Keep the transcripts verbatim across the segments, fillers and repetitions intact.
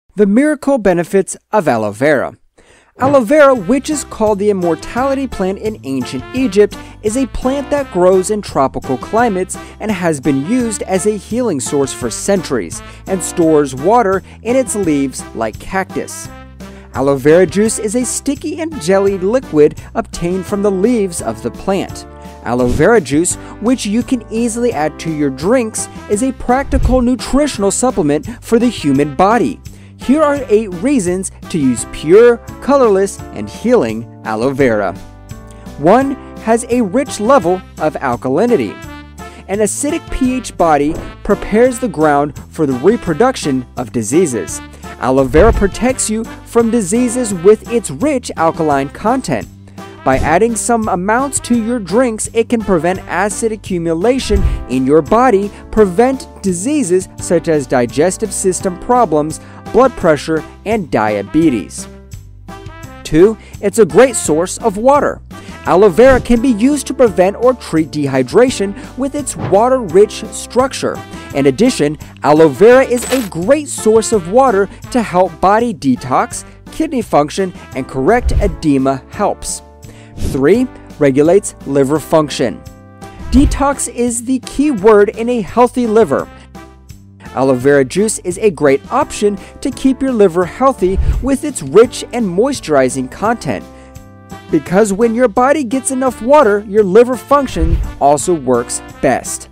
The miracle benefits of aloe vera. Aloe vera, which is called the immortality plant in ancient Egypt, is a plant that grows in tropical climates and has been used as a healing source for centuries and stores water in its leaves like cactus. Aloe vera juice is a sticky and jelly liquid obtained from the leaves of the plant. Aloe vera juice, which you can easily add to your drinks, is a practical nutritional supplement for the human body. Here are eight reasons to use pure, colorless, and healing aloe vera. one. Has a rich level of alkalinity. An acidic pH body prepares the ground for the reproduction of diseases. Aloe vera protects you from diseases with its rich alkaline content. By adding some amounts to your drinks, it can prevent acid accumulation in your body, prevent diseases such as digestive system problems, blood pressure, and diabetes. two. It's a great source of water. Aloe vera can be used to prevent or treat dehydration with its water-rich structure. In addition, aloe vera is a great source of water to help body detox, kidney function, and correct edema helps. three. Regulates liver function. Detox is the key word in a healthy liver. Aloe vera juice is a great option to keep your liver healthy with its rich and moisturizing content. Because when your body gets enough water, your liver function also works best.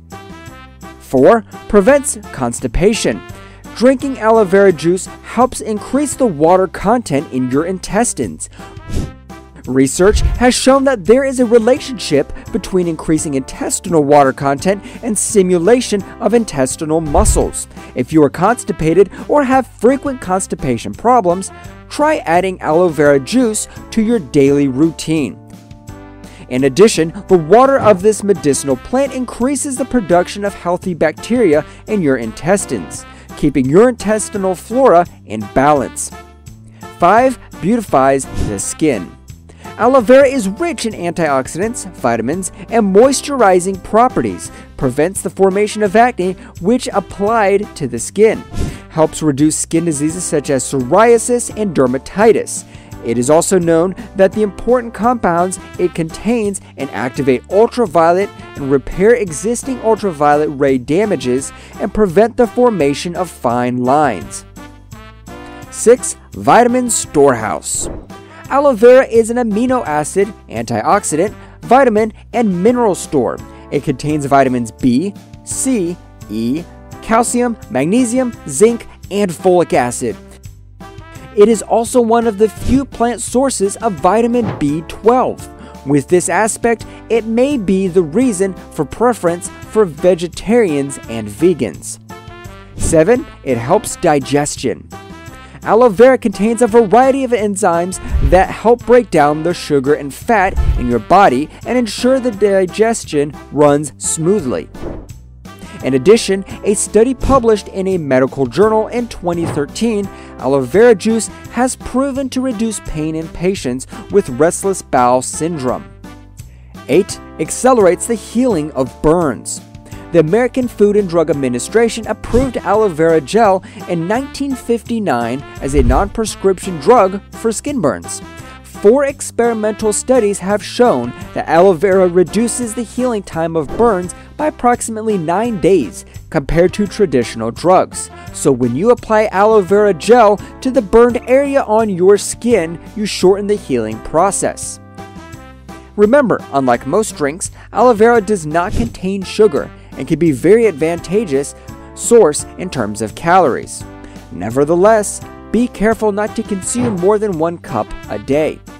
four. Prevents constipation. Drinking aloe vera juice helps increase the water content in your intestines. Research has shown that there is a relationship between increasing intestinal water content and stimulation of intestinal muscles. If you are constipated or have frequent constipation problems, try adding aloe vera juice to your daily routine. In addition, the water of this medicinal plant increases the production of healthy bacteria in your intestines, keeping your intestinal flora in balance. five. Beautifies the skin. Aloe vera is rich in antioxidants, vitamins, and moisturizing properties, prevents the formation of acne which applied to the skin, helps reduce skin diseases such as psoriasis and dermatitis. It is also known that the important compounds it contains inactivate ultraviolet and repair existing ultraviolet ray damages and prevent the formation of fine lines. six. Vitamin storehouse. Aloe vera is an amino acid, antioxidant, vitamin, and mineral store. It contains vitamins B, C, E, calcium, magnesium, zinc, and folic acid. It is also one of the few plant sources of vitamin B twelve. With this aspect, it may be the reason for preference for vegetarians and vegans. seven. It helps digestion. Aloe vera contains a variety of enzymes that help break down the sugar and fat in your body and ensure the digestion runs smoothly. In addition, a study published in a medical journal in twenty thirteen, aloe vera juice has proven to reduce pain in patients with restless bowel syndrome. eight. Accelerates the healing of burns. The American Food and Drug Administration approved aloe vera gel in nineteen fifty-nine as a non-prescription drug for skin burns. Four experimental studies have shown that aloe vera reduces the healing time of burns by approximately nine days compared to traditional drugs. So when you apply aloe vera gel to the burned area on your skin, you shorten the healing process. Remember, unlike most drinks, aloe vera does not contain sugar and can be a very advantageous source in terms of calories. Nevertheless, be careful not to consume more than one cup a day.